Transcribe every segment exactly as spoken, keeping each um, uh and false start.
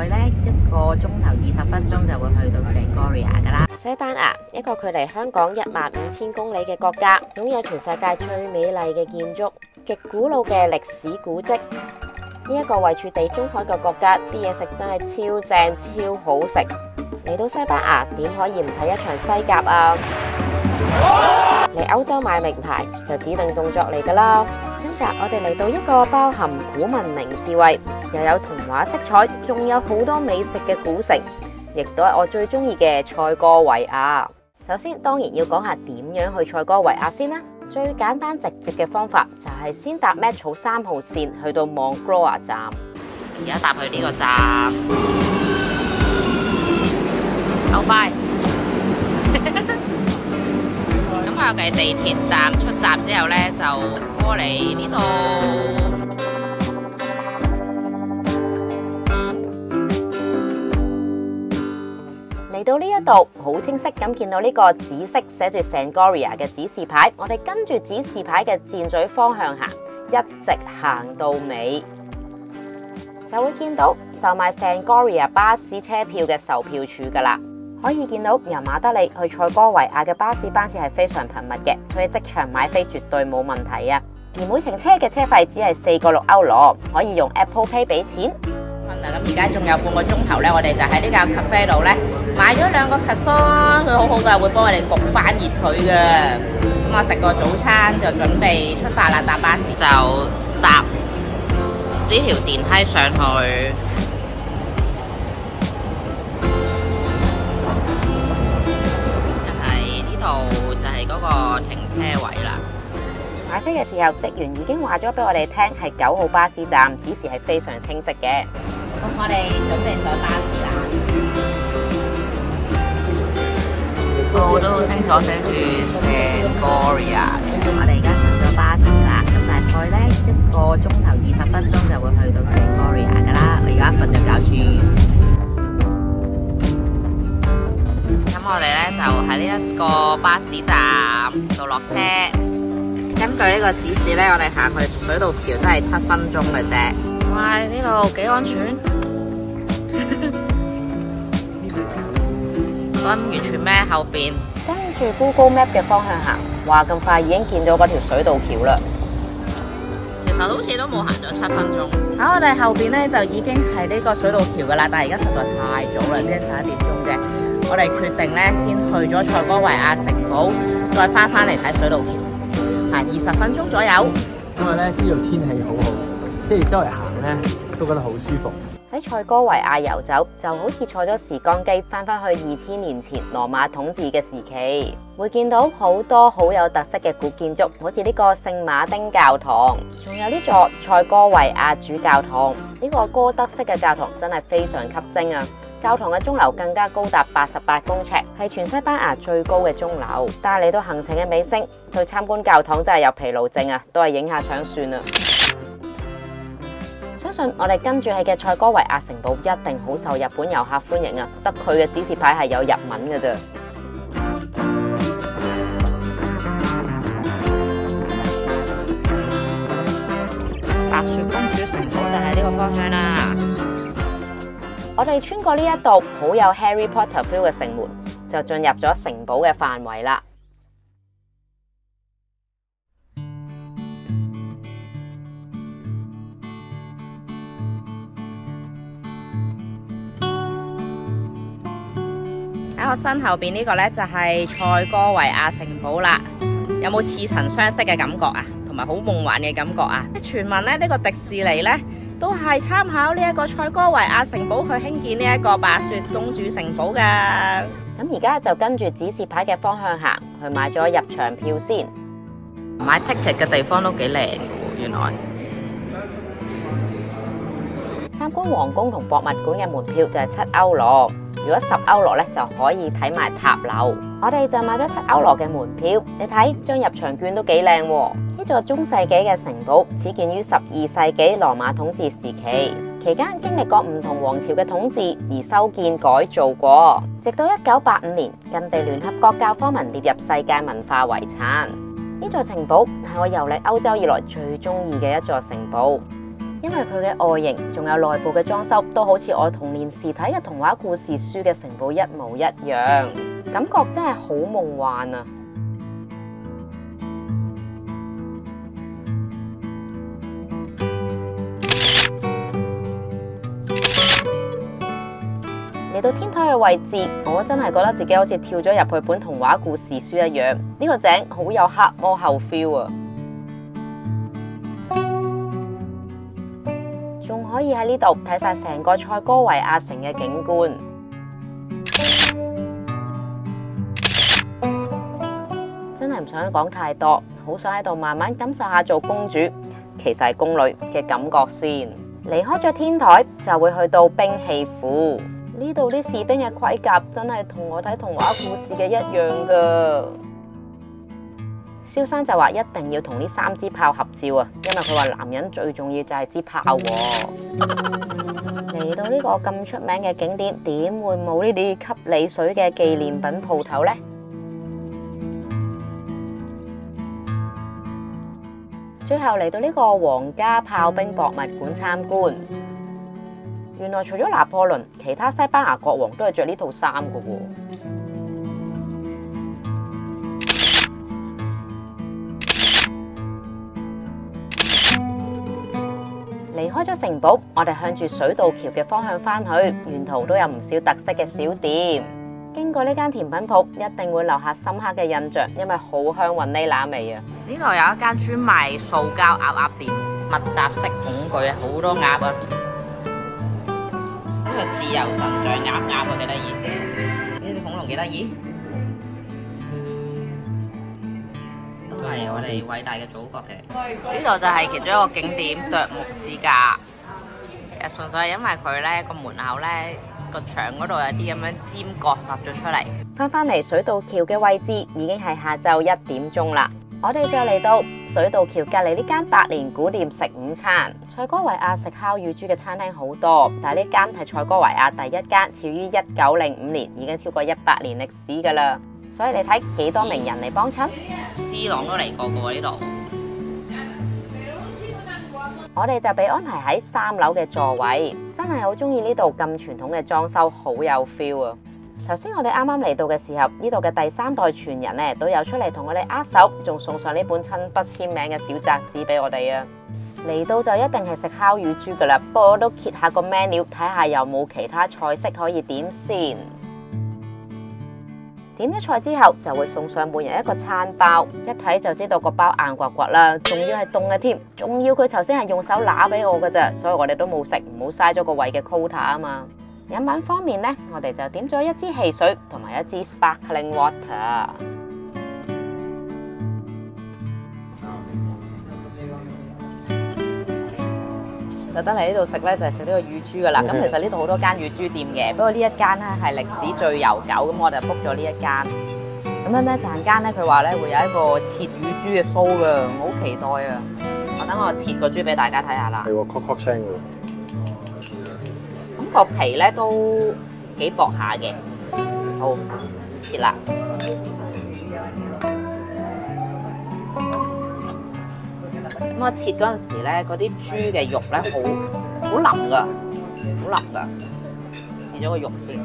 概呢一個鐘頭二十分鐘就會去到 Saint-Gloria 噶啦。 西班牙一個距離香港一萬五千公里嘅國家，擁有全世界最美麗嘅建築、極古老嘅歷史古蹟。呢一個位處地中海嘅國家，啲嘢食真係超正超好食。嚟到西班牙點可以唔睇一場西甲啊？嚟歐洲買名牌就指定動作嚟噶啦。今集我哋嚟到一個包含古文明智慧，又有童話色彩，仲有好多美食嘅古城，亦都係我最中意嘅塞戈維亞。首先當然要講下點樣去塞戈維亞先啦。最簡單直接嘅方法就係先搭 Metro 三號線去到 Moncloa 站， 而家搭去呢個站，好快。咁我哋地鐵站出閘之後呢，就過嚟呢度。 嚟到呢一度，好清晰咁見到呢個紫色寫住 Saint-Gloria 嘅指示牌，我哋跟住指示牌嘅箭嘴方向行，一直行到尾，就會見到售賣 Saint-Gloria 巴士車票嘅售票處噶啦。可以見到由馬德里去塞戈維亞嘅巴士班次係非常頻密嘅，所以即場買飛絕對冇問題啊！而每程車嘅車費只係四個六歐羅，可以用 Apple Pay 俾錢。 咁而家仲有半個鐘頭咧，我哋就喺呢間 cafe 度咧買咗兩個 croissant， 佢好好噶，會幫我哋焗翻熱佢嘅。咁我食個早餐就準備出發啦，搭巴士就搭呢條電梯上去。就係呢度就係嗰個停車位啦。 買飛嘅時候，職員已經話咗俾我哋聽係九號巴士站，指示係非常清晰嘅。 咁我哋準備上巴士啦。我都好清楚寫住 Saint-Gloria 嘅。我哋而家上咗巴士啦，咁大概咧一個鐘頭二十分鐘就會去到 Saint-Gloria 噶啦。我而家瞓咗覺先。咁我哋咧就喺呢一個巴士站度落車。根據呢個指示咧，我哋行去水道橋都係七分鐘嘅啫。哇！呢度幾安全？咁完全咩？後邊跟住 Google Map 嘅方向行，話咁快已經見到嗰條水道橋啦。 其實好似都冇行咗七分鐘。喺我哋後邊咧就已經係呢個水道橋噶啦，但係而家實在太早啦，即係十一點鐘啫。我哋決定咧先去咗塞戈維亞城堡，再翻翻嚟睇水道橋。行二十分鐘左右， 因為咧呢度天氣好好，即係周圍行咧都覺得好舒服。 喺塞戈維亞遊走就好似坐咗時光機翻返去二千年前羅馬統治嘅時期，會見到好多好有特色嘅古建築，好似呢個聖馬丁教堂，仲有呢座塞戈維亞主教堂。呢個哥德式嘅教堂真係非常吸睛啊！教堂嘅鐘樓更加高達八十八公尺，係全西班牙最高嘅鐘樓。但係嚟到行程嘅尾聲，去參觀教堂真係有疲勞症啊，都係影下相算啦。相信我哋跟住去嘅塞戈維亞城堡一定好受日本遊客歡迎啊！得佢嘅指示牌係有日文嘅啫。 白雪公主城堡就係呢個方向啦。 我哋穿過呢一道好有 Harry Potter feel 嘅城門，就進入咗城堡嘅範圍啦。 喺我身後邊呢個呢，就係塞戈維亞城堡啦。有冇似曾相識嘅感覺啊？同埋好夢幻嘅感覺啊！傳聞咧，呢個迪士尼呢，都係參考呢一個塞戈維亞城堡去興建呢一個白雪公主城堡噶。 咁而家就跟住指示牌嘅方向行，去買咗入場票先。 買 ticket 嘅地方都幾靚嘅喎，原來。 參觀皇宮同博物館嘅門票就係七歐羅，如果十歐羅咧就可以睇埋塔樓。我哋就買咗七歐羅嘅門票，你睇張入場券都幾靚喎。呢座中世紀嘅城堡始建於十二世紀羅馬統治時期，期間經歷過唔同王朝嘅統治而修建改造過，直到一九八五年更被聯合國教科文列入世界文化遺產。呢座城堡係我遊歷歐洲以來最中意嘅一座城堡。 因為佢嘅外形仲有內部嘅裝修都好似我童年時睇嘅童話故事書嘅城堡一模一樣，感覺真係好夢幻啊！嚟到天台嘅位置，我真係覺得自己好似跳咗入去本童話故事書一樣。呢個井好有黑魔后 feel 啊！仲可以喺呢度睇晒成個塞戈維亞城嘅景觀。真係唔想講太多，好想喺度慢慢感受下做公主，其實係宮女嘅感覺先。離開咗天台就會去到兵器庫。呢度啲士兵嘅盔甲真係同我睇童話故事嘅一樣噶。蕭生就話一定要同呢三支炮合照啊，因為佢話男人最重要就係支炮喎。嚟到呢個咁出名嘅景點，點會冇呢啲吸你水嘅紀念品鋪頭呢？最後嚟到呢個皇家炮兵博物館參觀。原來除咗拿破崙，其他西班牙國王都係着呢套衫噶喎。離開咗城堡，我哋向住水道橋嘅方向返去，沿途都有唔少特色嘅小店。經過呢間甜品鋪，一定會留下深刻嘅印象，因為好香雲呢拿味啊！ 呢度有一間專賣塑膠鴨鴨店，密集式恐懼啊，好多鴨啊！呢個自由神像鴨鴨啊，幾得意！呢隻恐龍幾得意，都係我哋偉大嘅祖國嘅。呢度就係其中一個景點，啄木之家。其實純粹係因為佢咧個門口咧個牆嗰度有啲咁樣尖角凸咗出嚟。 翻返嚟水道橋嘅位置，已經係下晝一點鐘啦。我哋就嚟到水道橋隔離呢間百年古店食午餐。塞戈維亞食烤乳豬嘅餐廳好多，但係呢間係塞戈維亞第一間，始於一九零五年，已經超過一百年歷史㗎啦。所以你睇幾多名人嚟幫襯 ，C 朗都嚟過嘅喎呢度。 我哋就被安排喺三樓嘅座位，真係好中意呢度咁傳統嘅裝修，好有 feel 啊！頭先我哋啱啱嚟到嘅時候，呢度嘅第三代傳人咧都有出嚟同我哋握手，仲送上呢本親筆簽名嘅小冊子俾我哋啊！嚟到就一定係食烤乳豬噶啦，不過我都揭下個 menu 睇下有冇其他菜式可以點先。點咗菜之後就會送上每人一個餐包，一睇就知道個包硬刮刮啦，仲要係凍嘅添，仲要佢頭先係用手揦俾我噶咋，所以我哋都冇食，唔好嘥咗個胃嘅 quota 啊嘛。飲品方面呢，我哋就點咗一支汽水同埋一支 sparkling water。特登嚟呢度食咧，就係食呢個乳豬噶啦。咁其實呢度好多間乳豬店嘅，不過呢一間咧係歷史最悠久，咁我就 book 咗呢一間。咁樣咧陣間咧，佢話咧會有一個切乳豬嘅 show 噶，我好期待啊！我等我切個豬俾大家睇下啦。係喎，咔咔聲嘅。咁個皮咧都幾薄下嘅。好，切啦。咁我切嗰陣時咧，嗰啲豬嘅肉咧好好腍噶，好腍噶。試咗個肉先。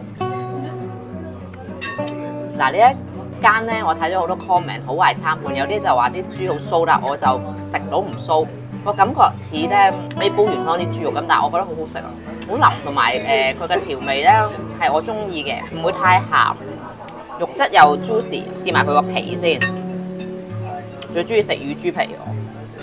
嗱呢一間咧，我睇咗好多 comment， 好壞參半。有啲就話啲豬好酥啦，我就食到唔酥。我感覺似咧你煲完湯啲豬肉咁，但係我覺得好好食啊，好腍同埋誒佢嘅調味咧係我中意嘅，唔會太鹹，肉質又 juicy。試埋佢個皮先，最中意食乳豬皮我。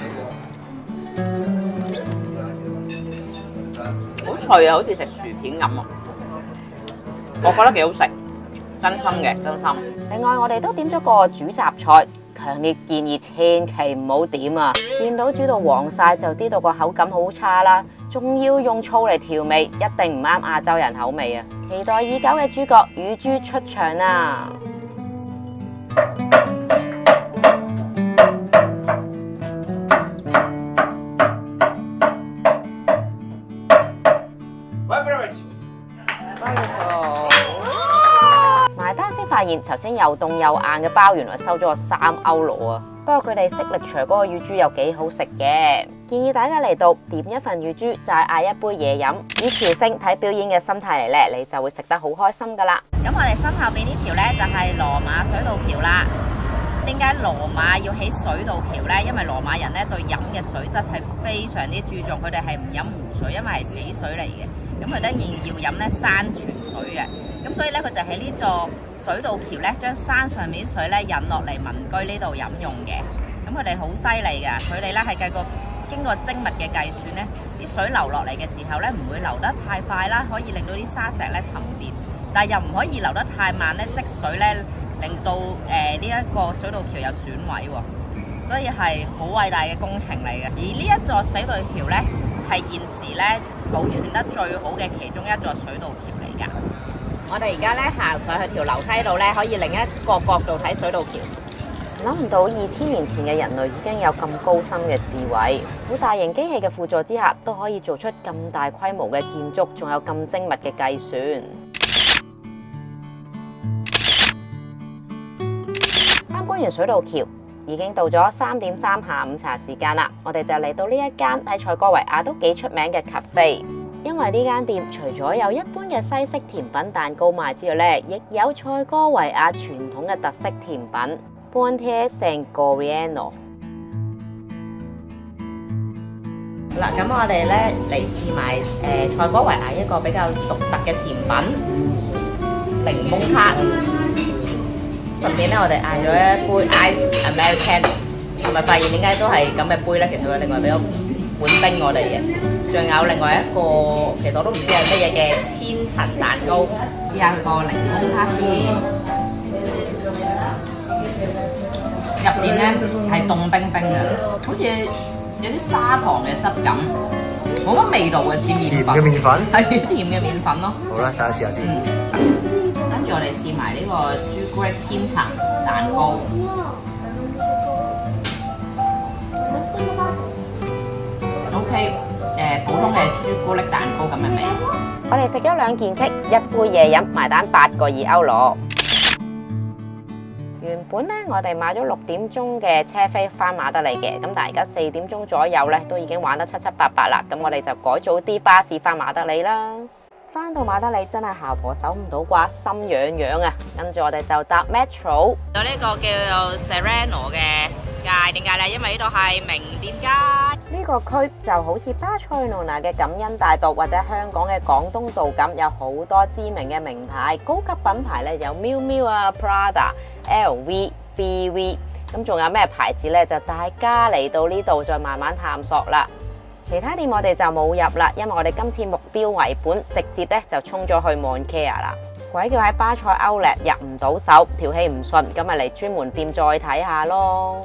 好脆啊，好似食薯片咁啊！我覺得幾好食，真心嘅，真心。另外我哋都點咗個主雜菜，強烈建議千祈唔好點啊！見到煮到黃晒就知道個口感好差啦，仲要用醋嚟調味，一定唔啱亞洲人口味啊！期待已久嘅豬角乳豬出場啦！埋單先發現現頭先又凍又硬嘅包原來收咗我三歐羅啊！不過佢哋色力場嗰個乳豬又幾好食嘅，建議大家嚟到點一份乳豬就係嗌一杯嘢飲，以朝聖睇表演嘅心態嚟咧，你就會食得好開心噶啦！ 咁我哋身後邊呢條呢，就係羅馬水道橋啦。點解羅馬要起水道橋呢？因為羅馬人呢對飲嘅水質係非常之注重，佢哋係唔飲湖水，因為係死水嚟嘅。咁佢當然要飲咧山泉水嘅。咁所以咧，佢就喺呢座水道橋咧，將山上面水咧引落嚟民居呢度飲用嘅。咁佢哋好犀利㗎，佢哋咧係計過經過精密嘅計算咧，啲水流落嚟嘅時候咧，唔會流得太快啦，可以令到啲沙石咧沉澱，但係又唔可以流得太慢咧，積水咧。令到誒呢一個水道橋有損毀喎，所以係好偉大嘅工程嚟嘅。而呢一座水道橋呢，係現時咧保存得最好嘅其中一座水道橋嚟㗎。我哋而家咧行上去條樓梯度咧，可以另一個角度睇水道橋。 諗唔到二千年前嘅人類已經有咁高深嘅智慧，好大型機器嘅輔助之下，都可以做出咁大規模嘅建築，仲有咁精密嘅計算。參觀完水道橋，已經到咗三點三下午茶時間啦。我哋就嚟到呢一間喺塞哥維亞都幾出名嘅 cafe， 因為呢間店除咗有一般嘅西式甜品蛋糕賣之外咧，亦有塞哥維亞傳統嘅特色甜品 Ponte Sangoriano。 嗱，咁我哋咧嚟試埋誒塞哥維亞一個比較獨特嘅甜品檸檬卡。順便咧，我哋嗌咗一杯 Ice Americano， 係咪發現點解都係咁嘅杯咧？其實佢另外俾咗碗冰我哋嘅，仲有另外一個，其實我都唔知係乜嘢嘅千層蛋糕。試下佢個檸檬卡先，入邊咧係凍冰冰嘅，好似有啲砂糖嘅質感，冇乜味道嘅，似麵粉。甜嘅麵粉，係甜嘅麵粉咯。好啦，陣間試下先。跟住我哋試埋呢個朱古力千層蛋糕。O K， 誒普通嘅朱古力蛋糕咁嘅味。 我哋食咗兩件棘，一杯嘢飲，埋單八個二歐羅。原本咧，我哋買咗六點鐘嘅車飛翻馬德里嘅，咁但係而家四點鐘左右咧，都已經玩得七七八八啦。咁我哋就改早啲巴士翻馬德里啦。翻到馬德里真係姣婆守唔到啩，心癢癢啊！跟住我哋就搭 metro 到呢個叫做 Serrano 嘅街，點解咧？因為呢度係名店街。 呢個區就好似巴塞羅那嘅感恩大道或者香港嘅廣東道咁，有好多知名嘅名牌、高級品牌咧，有 Miu Miu 啊、Prada、L V、B V， 咁仲有咩牌子咧？就大家嚟到呢度再慢慢探索啦。其他店我哋就冇入啦，因為我哋今次目標為本，直接咧就衝咗去 Moncler 啦。鬼叫喺巴塞歐力入唔到手，條氣唔順，咁咪嚟專門店再睇下咯。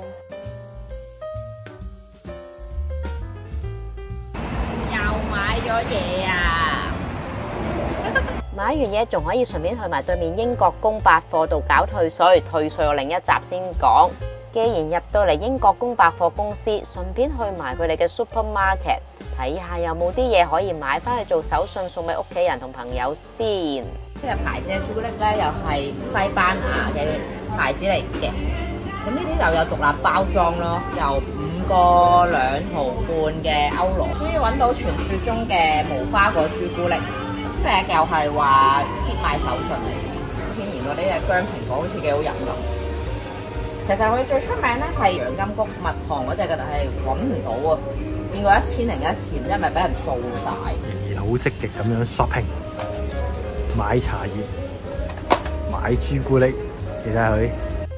又買咗嘢啊！ 買完嘢仲可以順便去埋對面英國公百貨度搞退稅，退稅我另一集先講。既然入到嚟英國公百貨公司，順便去埋佢哋嘅 supermarket 睇下有冇啲嘢可以買翻去做手信送俾屋企人同朋友先。 呢個牌子嘅朱古力咧，又係西班牙嘅牌子嚟嘅。咁呢啲就有獨立包裝咯，由五個兩毫半嘅歐羅。終於揾到傳説中嘅無花果朱古力，即係又係話必買手信嚟。天然嗰啲嘅薑蘋果好似幾好飲㗎。其實佢最出名咧係洋甘菊蜜糖嗰隻嘅，但係揾唔到啊！見過一千零一錢，因為俾人掃晒。 仍然好積極咁樣 shopping， 買茶葉、買朱古力，你睇下佢。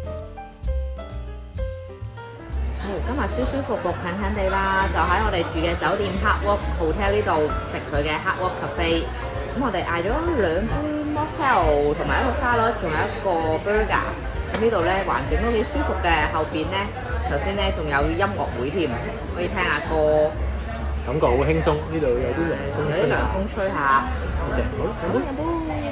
今日舒舒服服近近地啦，就喺我哋住嘅酒店 Hard Rock Hotel 呢度食佢嘅 Hard Rock Cafe。咁我哋嗌咗兩杯 mocktail 同埋一個沙律，仲有一個 burger。咁呢度咧環境都幾舒服嘅，後邊咧頭先咧仲有音樂會添，可以聽下歌， 感覺好輕鬆。呢度有啲涼風， 有啲涼風吹下。 好正，好啦， 飲杯。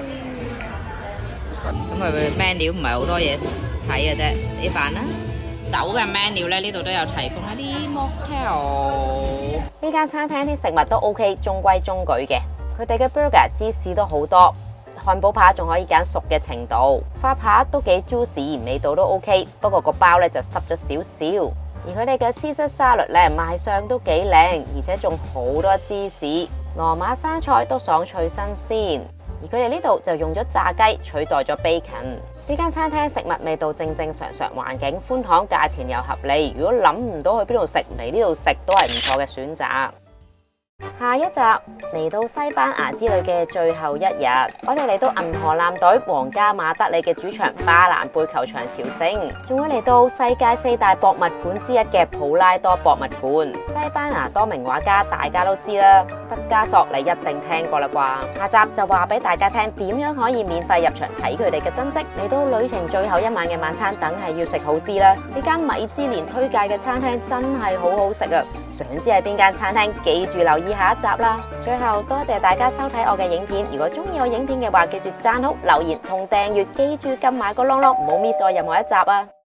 咁佢嘅 menu 唔係好多嘢睇嘅啫，食飯啦。酒嘅 menu 咧呢度都有提供一啲 mocktail。 呢間餐廳啲食物都 OK，中規中矩嘅。佢哋嘅 burger 芝士都好多。 漢堡扒仲可以揀熟嘅程度，花扒都幾 juicy， 味道都 OK， 不過個包咧就濕咗少少。而佢哋嘅絲質沙律咧賣相都幾靚，而且仲好多芝士，羅馬生菜都爽脆新鮮。而佢哋呢度就用咗炸雞取代咗 bacon。呢間餐廳食物味道正正常常，環境寬敞，價錢又合理。如果諗唔到去邊度食，嚟呢度食都係唔錯嘅選擇。下一集嚟到西班牙之旅嘅最後一日，我哋嚟到銀河艦隊皇家馬德里嘅主場巴蘭貝球場朝聖，仲會嚟到世界四大博物館之一嘅普拉多博物館。西班牙多名畫家大家都知啦，畢加索你一定聽過啦啩？下集就話俾大家聽點樣可以免費入場睇佢哋嘅真跡。嚟到旅程最後一晚嘅晚餐，梗係要食好啲啦！呢間米芝蓮推介嘅餐廳真係好好食啊！想知係邊間餐廳，記住留意下一集啦！最後多謝大家收睇我嘅影片，如果中意我影片嘅話，記住讚好、留言同訂閱，記住撳埋個啷啷，唔好 miss 我任何一集啊！